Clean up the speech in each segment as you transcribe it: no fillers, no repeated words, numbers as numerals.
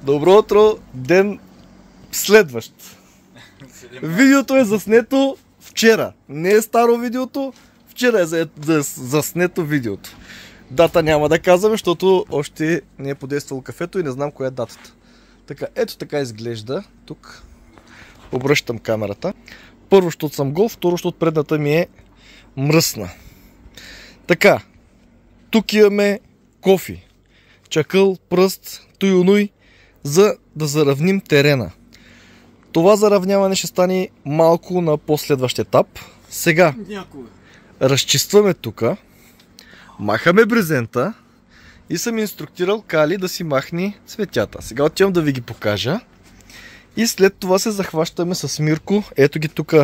Добро утро, ден следващ. Видеото е заснето вчера. Не е старо видеото, вчера е заснето видеото. Дата няма да казваме, защото още не е подействало кафето и не знам коя е датата. Така, ето така изглежда. Тук обръщам камерата. Първо, защото съм гол, второ, защото предната ми е мръсна. Така, тук имаме кофи, чакъл, пръст, туй-онуй, за да заравним терена. Това заравняване ще стане малко на последващ етап. Сега разчистваме тук, махаме брезента и съм инструктирал Кали да си махне цветята. Сега отивам да ви ги покажа и след това се захващаме с Мирко. Ето ги тук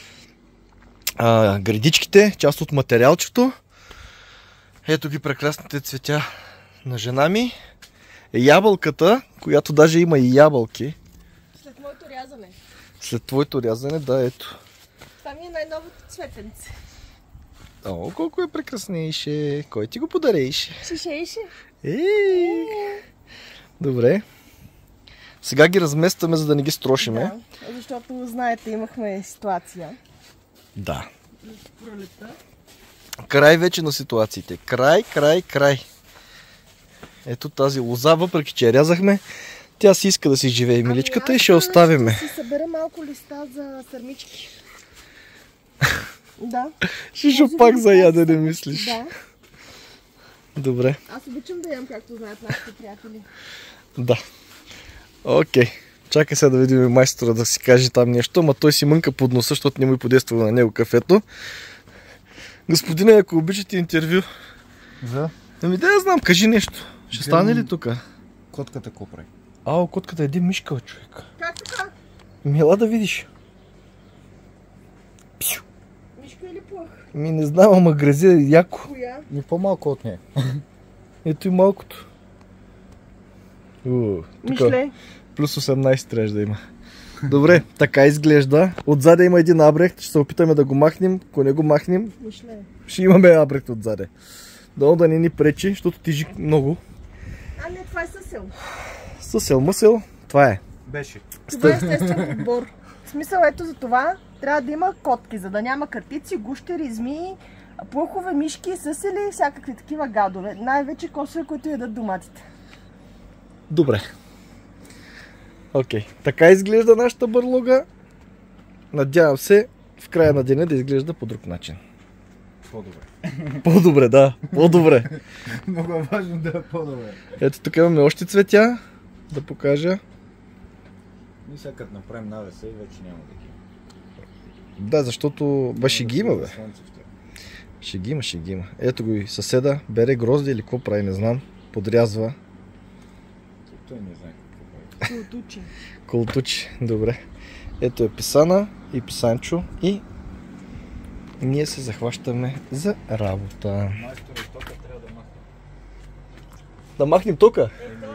гредичките, част от материалчето. Ето ги прекрасните цветя на жена ми. Ябълката, която даже има и ябълки. След моето рязане. След твоето рязане, да, ето. Това ми е най-новото цветенце. О, колко е прекраснейше. Кой ти го подарейше? Шишейше. Добре. Сега ги разместваме, за да не ги строшиме. Да, защото, знаете, имахме ситуация. Да. Пролетта. Край вече на ситуациите. Край. Ето тази лоза, въпреки че я рязахме, тя си иска да си живее миличката и ще оставиме. Ще си събера малко листа за сърмички. Да. Ще пак за ядене мислиш. Да. Добре. Аз обичам да ям, както знаят нашите приятели. Да. Окей. Чакай сега да видим майстора да си каже там нещо, ама той си мънка под носа, защото не му подейства на него кафето. Господине, ако обичате интервю. За? Ами да я знам, кажи нещо. Ще стане ли тук? Котката какво прави? Ао, котката еди мишка, човек. Как така? Мила да видиш. Мишка или плъх? Ми не знам, ама гръзе яко. Коя? Ми по-малко от нея. Ето и малкото. Мишле. Плюс 18 трябва да има. Добре, така изглежда. Отзаде има един абрехт, ще се опитаме да го махнем. Ако не го махнем, Мишле. ще имаме абрехт отзаде. Долу да не ни пречи, защото тежи много. А не, това е съсел. Съсел мъсел, това е. Беше. Това е естествен подбор. В смисъл, ето за това трябва да има котки, за да няма картици, гущери, змии, плъхове, мишки, съсели и всякакви такива гадове. Най-вече косове, които ядат доматите. Добре. Окей. Така изглежда нашата бърлога. Надявам се в края на деня да изглежда по друг начин. По-добре. По-добре, да. По-добре. Много е важно да е по-добре. Ето тук имаме още цветя. Да покажа. И сега като направим навеса и вече няма такива. Да, защото ще ги има, бе. Слънце в тях. Ще ги има. Ето го и съседа. Бере грозди или какво прави, не знам. Подрязва. Той не знае какво прави. Колтучи. Колтучи. Добре. Ето е Писана и Писанчо и ние се захващаме за работа. Майстора и тока трябва да махне. Да махнем тока?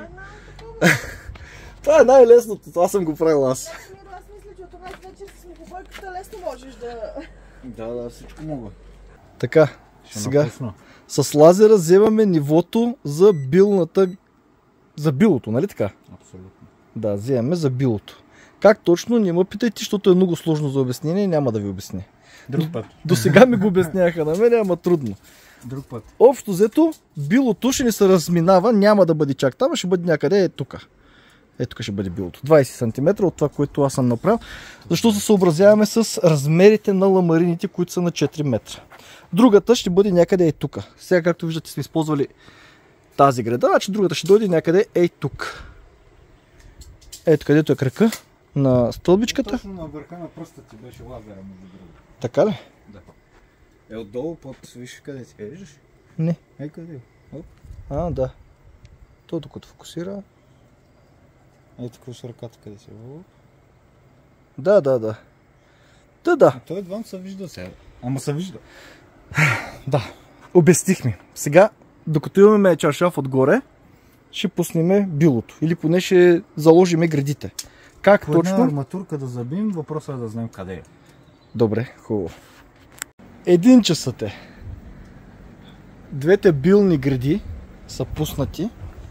Това е най-лесното. Това съм го правил аз. Аз мисля, че от това вече с мухобойката лесно можеш да... Да, всичко мога. Така, Ще сега напусна. с лазера вземаме нивото за билната... За билото, нали така? Абсолютно. Да, вземаме за билото. Как точно, не ме питайте, защото е много сложно за обяснение и няма да ви обясня. Друг път. До сега ми го обясняха на мен, ама трудно. Друг път. Общо взето, билото ще ни се разминава, няма да бъде чак там, ще бъде някъде тук. Тук ще бъде билото. 20 см от това, което аз съм направил, защото се съобразяваме с размерите на ламарините, които са на 4 метра. Другата ще бъде някъде тук. Сега, както виждате, сме използвали тази града, значи другата ще дойде някъде тук. Ето където е крака на стълбичката. Точно на върха на пръста ти беше лазера, между другото. Така ли? Да. Отдолу под... Виж къде си виждаш? Не. Къде? Оп. Да. То докато фокусира. Тук с ръката къде си. Оп. Да. Да. Той едва се вижда сега. Ама се вижда. Да. Обяснихме. Сега, докато имаме чаршаф отгоре, ще пуснем билото. Или поне ще заложиме гредите. Как по точно? една арматурка да забим, въпросът е да знаем къде е. Добре, хубаво. 1 часът е. Двете билни греди са пуснати.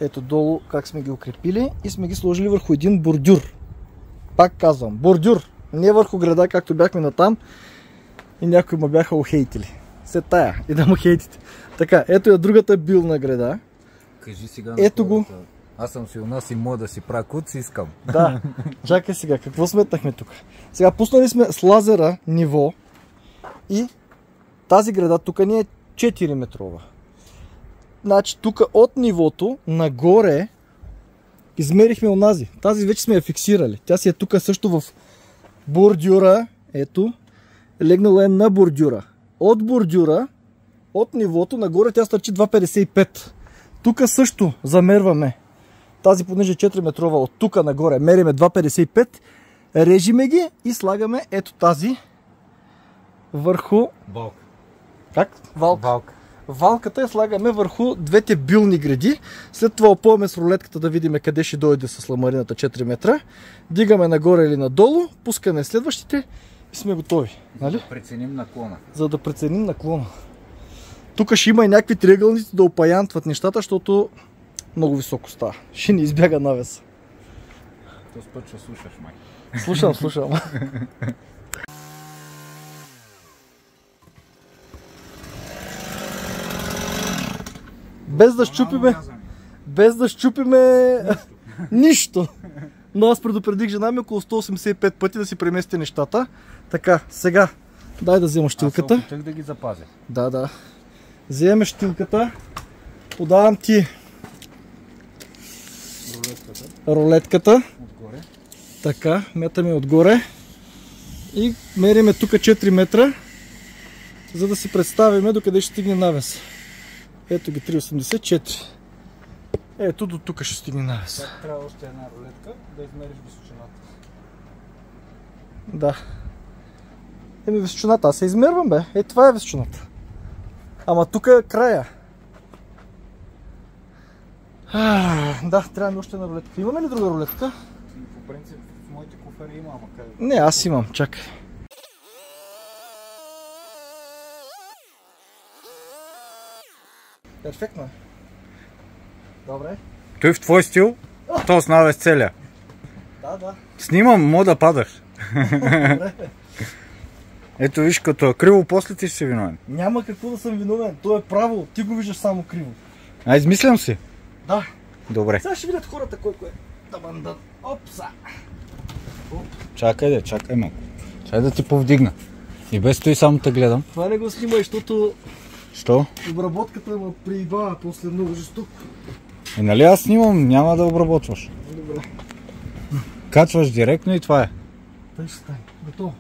ето долу как сме ги укрепили и сме ги сложили върху един бордюр. Пак казвам, бордюр, не върху града, както бяхме натам и някои ме бяха ухейтили. Се тая и да му хейтите. Така, ето е другата билна града. Кажи сега ето го. Аз съм си у нас и мога да си правя куд, си искам. Да, чакай сега, какво сметнахме тук? Сега пуснали сме с лазера ниво и тази града тук ни е 4 метрова. Значи тук от нивото нагоре измерихме онази. Тази вече сме я фиксирали. Тя си е тук също в бордюра. Ето. Легнала е на бордюра. От бордюра, от нивото нагоре тя стърчи 2,55. Тук също замерваме. Тази понеже 4 метрова от тук нагоре мериме 2,55. Режиме ги и слагаме ето тази върху... Балка. Как? Валка. Валката я слагаме върху двете билни гради. След това опъваме с рулетката да видим къде ще дойде с ламарината 4 метра. Дигаме нагоре или надолу, пускаме следващите и сме готови. Нали? За да преценим наклона. За да преценим наклона. Тук ще има и някакви триъгълници да опаянтват нещата, защото много високо става. Ще ни избяга навеса. То спът ще слушаш, май. Слушам. Без да щупиме нищо. Но аз предупредих жена ми около 185 пъти да си премести нещата. Така, сега дай да взема щилката. Аз се опитах да ги запазя. Да. Вземем щилката. Подавам ти рулетката. Отгоре. Така, метаме отгоре. И мериме тук 4 метра, за да си представиме докъде ще стигне навес. Ето ги 3,84. Ето до тук ще стигне навес. Трябва още една рулетка да измериш височината. Да. Височината, аз се измервам, бе. Това е височината. Ама тук е края. Да, трябва ми още една рулетка. Имаме ли друга рулетка? По принцип в моите куфари има, ама къде? Не, аз имам, чакай. Перфектно. Добре. Той в твой стил, то с навес целя. Да. Снимам, мога да падаш. Добре. Ето виж, като е криво, после ти ще си виновен. Няма какво да съм виновен. То е право. Ти го виждаш само криво. Измислям си. Да. Добре. Сега ще видят хората колко е. Табандан. Опса. Чакай малко. Чакай да ти повдигна. И без това и само те гледам. Това не го снимай, защото Що? обработката ме приибава после много жестоко. Нали аз снимам, няма да обработваш. Добре. Качваш директно и това е. Тъй ще стане. Готово.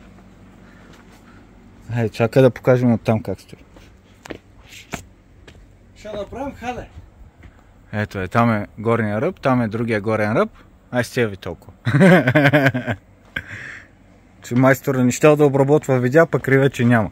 Чакай да покажем оттам как стои. Ще направим хале. Ето е, там е горния ръб, там е другия горен ръб. Стига ви толкова. Че майстора не щел да обработва видеа, пък криве, че няма.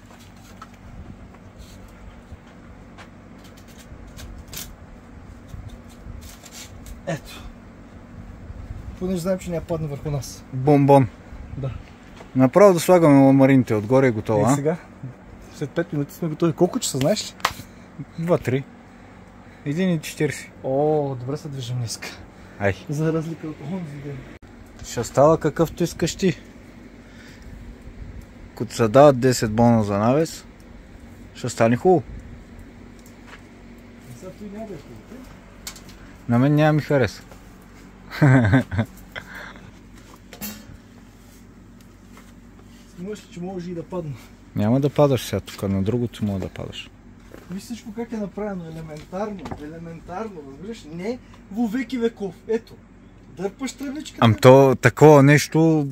Ето. Понеже знаем, че няма падне върху нас. Бомбон. Да. Направо да слагаме ламарините отгоре и готово, а? Сега, след 5 минути сме готови. Колко часа, знаеш ли? 2-3. 1,40. О, добре се движим днеска. Ай. За разлика от онзи ден. Ще става какъвто искаш ти. Като се дават 10 бона за навес, ще стане хубаво. Сега той няма да е хубаво. На мен няма ми хареса. Снимаш ли, че може и да падна? Няма да падаш сега тук, на другото мога да падаш. Виж всичко как е направено. Елементарно, разбираш? Не во веки веков. Ето. Дърпаш тръвничката. Ам то такова нещо...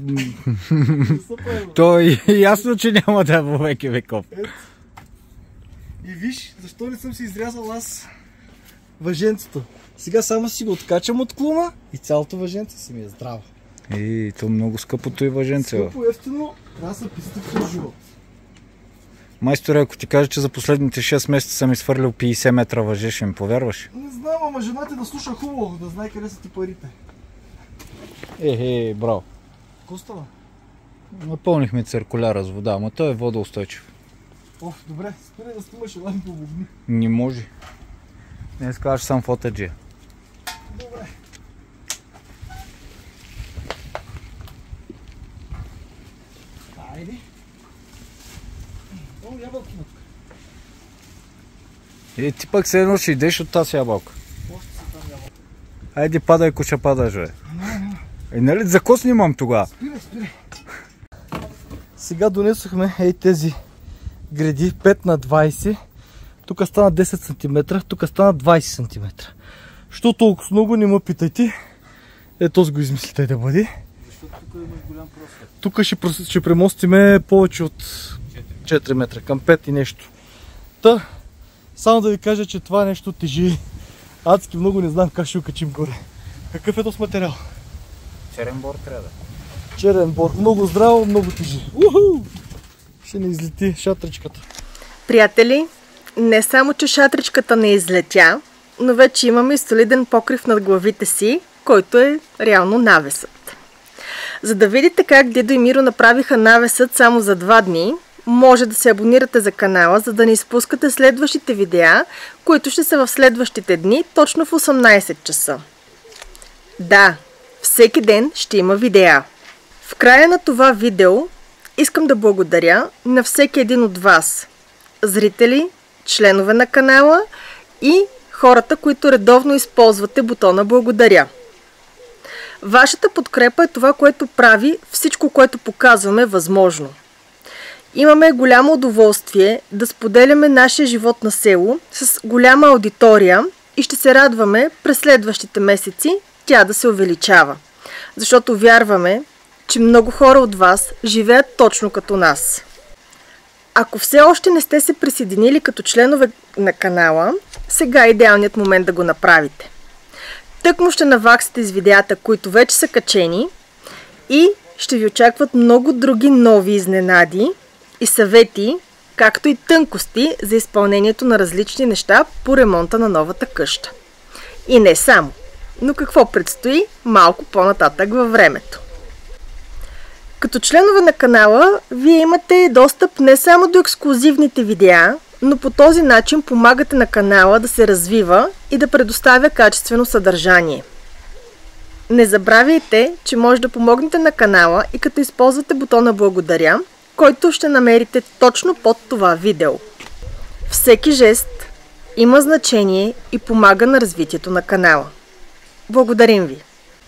То е ясно, че няма да е във веки веков. Ето. И виж, защо не съм си изрязал аз въженцето. Сега само си го откачам от клума и цялото въженце си ми е здраво. И то много скъпото и въженце. Скъпо, ефтино, трябва да се пристъпва живот. Майсторе, ако ти кажа, че за последните 6 месеца съм изхвърлил 50 метра въже, ще ми повярваш? Не знам, ама жена ти да слуша хубаво, да знае къде са ти парите. Браво. Какво става? Напълнихме циркуляра с вода, ама той е водоустойчив. Добре, спирай да снимаш, ела ми помогни. Не може. Днес казваш сам фотаджия. Добре. Айде. О, ябълки на тук. Ти пък се едно ще идеш от тази ябълка. Още са там ябълка. Айде падай, ако ще падаш, бе. Нали за ко снимам тогава? Спирай. Сега донесохме тези греди 5 на 20. Тук стана 10 см, тук стана 20 см. Що толкова много, не ме питайте. Ето го измислите да бъде. Защото тук имаш голям просвет. Тук ще премостиме повече от 4 метра, към 5 и нещо. Та, само да ви кажа, че това нещо тежи адски много, не знам как ще го качим горе. Какъв е този материал? Черен бор трябва да. Черен бор. Много здраво, много тежи. Уху! Ще не излети шатричката. Приятели, не само, че шатричката не излетя, но вече имаме и солиден покрив над главите си, който е реално навесът. За да видите как Дидо и Миро направиха навесът само за 2 дни, може да се абонирате за канала, за да не изпускате следващите видеа, които ще са в следващите дни, точно в 18 часа. Да, всеки ден ще има видеа. В края на това видео искам да благодаря на всеки един от вас, зрители, членове на канала и хората, които редовно използвате бутона благодаря. Вашата подкрепа е това, което прави всичко, което показваме, възможно. Имаме голямо удоволствие да споделяме нашия живот на село с голяма аудитория и ще се радваме през следващите месеци тя да се увеличава. Защото вярваме, че много хора от вас живеят точно като нас. Ако все още не сте се присъединили като членове на канала, сега е идеалният момент да го направите. Тъкмо ще наваксате с видеята, които вече са качени и ще ви очакват много други нови изненади и съвети, както и тънкости за изпълнението на различни неща по ремонта на новата къща. И не само, но какво предстои малко по-нататък във времето. Като членове на канала, вие имате достъп не само до ексклузивните видеа, но по този начин помагате на канала да се развива и да предоставя качествено съдържание. Не забравяйте, че може да помогнете на канала и като използвате бутона благодаря, който ще намерите точно под това видео. Всеки жест има значение и помага на развитието на канала. Благодарим ви!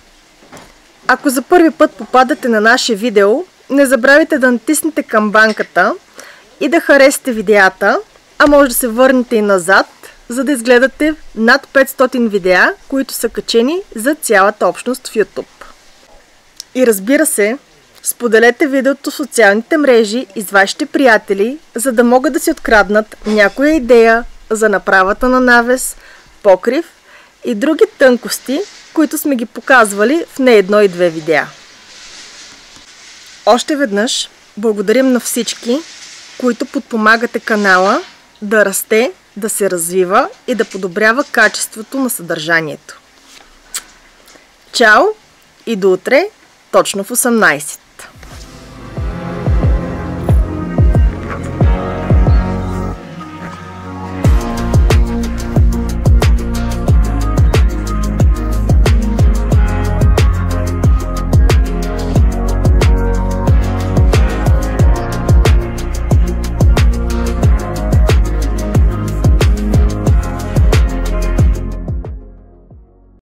Ако за първи път попадате на наше видео, не забравяйте да натиснете камбанката и да харесате видеята, а може да се върнете и назад, за да изгледате над 500 видеа, които са качени за цялата общност в YouTube. И разбира се, споделете видеото в социалните мрежи и с вашите приятели, за да могат да си откраднат някоя идея за направата на навес, покрив и други тънкости, които сме ги показвали в не 1 и 2 видеа. Още веднъж благодарим на всички, които подпомагате канала да расте, да се развива и да подобрява качеството на съдържанието. Чао и до утре, точно в 18.